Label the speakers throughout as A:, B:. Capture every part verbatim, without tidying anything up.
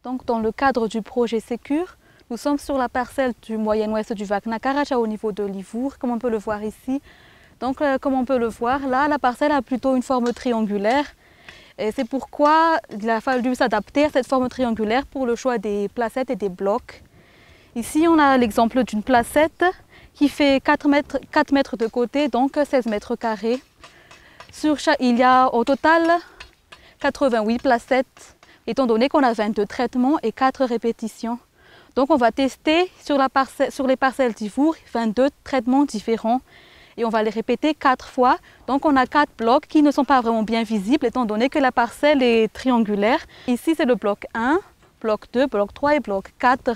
A: Donc, dans le cadre du projet Sécure, nous sommes sur la parcelle du moyen-ouest du Vakna-Karacha au niveau de Livour, comme on peut le voir ici. Donc, euh, comme on peut le voir, là, la parcelle a plutôt une forme triangulaire. Et c'est pourquoi il a fallu s'adapter à cette forme triangulaire pour le choix des placettes et des blocs. Ici, on a l'exemple d'une placette qui fait quatre mètres, quatre mètres de côté, donc seize mètres carrés. Sur chaque, il y a au total quatre-vingt-huit placettes, étant donné qu'on a vingt-deux traitements et quatre répétitions. Donc on va tester sur, la parcelle, sur les parcelles d'Ivour vingt-deux traitements différents et on va les répéter quatre fois. Donc on a quatre blocs qui ne sont pas vraiment bien visibles étant donné que la parcelle est triangulaire. Ici c'est le bloc un, bloc deux, bloc trois et bloc quatre.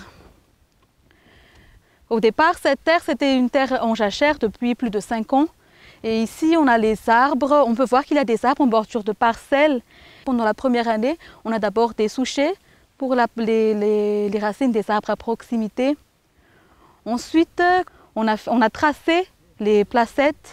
A: Au départ, cette terre, c'était une terre en jachère depuis plus de cinq ans. Et ici, on a les arbres. On peut voir qu'il y a des arbres en bordure de parcelles. Pendant la première année, on a d'abord des souchets pour la, les, les, les racines des arbres à proximité. Ensuite, on a, on a tracé les placettes.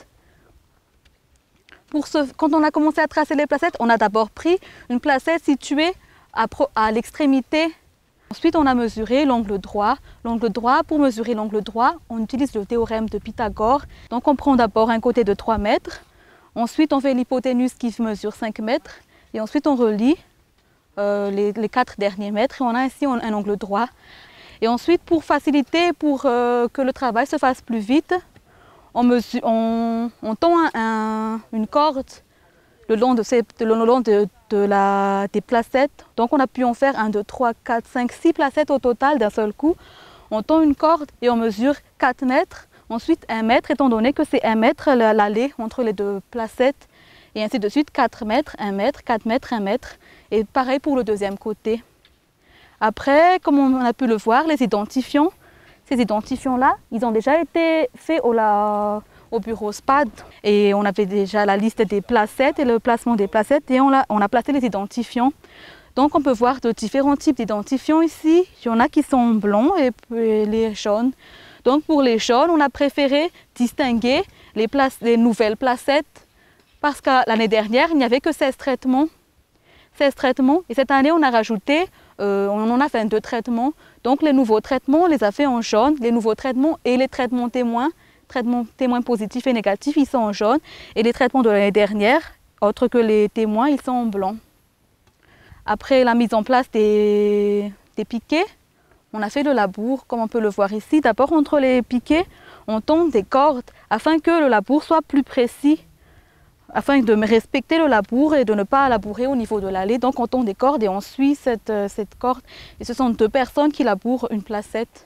A: Pour ce, quand on a commencé à tracer les placettes, on a d'abord pris une placette située à, à l'extrémité. Ensuite, on a mesuré l'angle droit. L'angle droit, pour mesurer l'angle droit, on utilise le théorème de Pythagore. Donc, on prend d'abord un côté de trois mètres. Ensuite, on fait l'hypoténuse qui mesure cinq mètres. Et ensuite, on relie euh, les, les quatre derniers mètres. Et on a ainsi un, un angle droit. Et ensuite, pour faciliter, pour euh, que le travail se fasse plus vite, on, mesure, on, on tend un, un, une corde le long, de, ces, le long de, de la, des placettes. Donc on a pu en faire un, deux, trois, quatre, cinq, six placettes au total d'un seul coup. On tend une corde et on mesure quatre mètres. Ensuite un mètre, étant donné que c'est un mètre l'allée entre les deux placettes. Et ainsi de suite, quatre mètres, un mètre, quatre mètres, un mètre. Et pareil pour le deuxième côté. Après, comme on a pu le voir, les identifiants, ces identifiants-là, ils ont déjà été faits au la... au bureau S P A D et on avait déjà la liste des placettes et le placement des placettes et on a, on a placé les identifiants. Donc on peut voir de différents types d'identifiants ici. Il y en a qui sont blancs et puis les jaunes. Donc pour les jaunes, on a préféré distinguer les, places, les nouvelles placettes parce que l'année dernière, il n'y avait que seize traitements. seize traitements et cette année, on a rajouté, euh, on en a vingt-deux traitements. Donc les nouveaux traitements, on les a fait en jaune, les nouveaux traitements et les traitements témoins. Traitements témoins positifs et négatifs, ils sont en jaune. Et les traitements de l'année dernière, autres que les témoins, ils sont en blanc. Après la mise en place des, des piquets, on a fait le labour, comme on peut le voir ici. D'abord, entre les piquets, on tend des cordes afin que le labour soit plus précis, afin de respecter le labour et de ne pas labourer au niveau de l'allée. Donc, on tend des cordes et on suit cette, cette corde. Et ce sont deux personnes qui labourent une placette.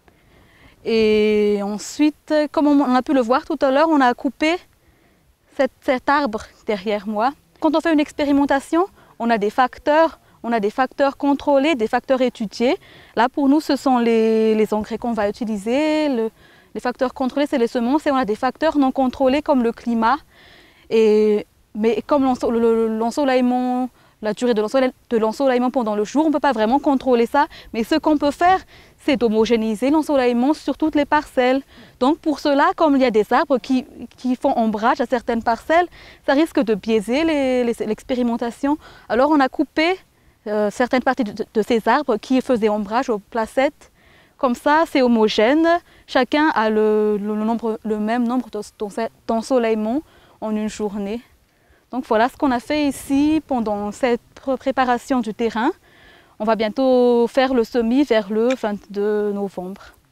A: Et ensuite, comme on a pu le voir tout à l'heure, on a coupé cet, cet arbre derrière moi. Quand on fait une expérimentation, on a des facteurs, on a des facteurs contrôlés, des facteurs étudiés. Là, pour nous, ce sont les, les engrais qu'on va utiliser. Le, les facteurs contrôlés, c'est les semences. Et on a des facteurs non contrôlés comme le climat. Et, mais comme l'ensoleillement, la durée de l'ensoleillement pendant le jour, on ne peut pas vraiment contrôler ça. Mais ce qu'on peut faire, c'est d'homogénéiser l'ensoleillement sur toutes les parcelles. Donc pour cela, comme il y a des arbres qui, qui font ombrage à certaines parcelles, ça risque de biaiser l'expérimentation. Alors on a coupé euh, certaines parties de, de ces arbres qui faisaient ombrage aux placettes. Comme ça, c'est homogène. Chacun a le, le, nombre, le même nombre d'ensoleillement en une journée. Donc voilà ce qu'on a fait ici pendant cette préparation du terrain. On va bientôt faire le semis vers le vingt-deux novembre.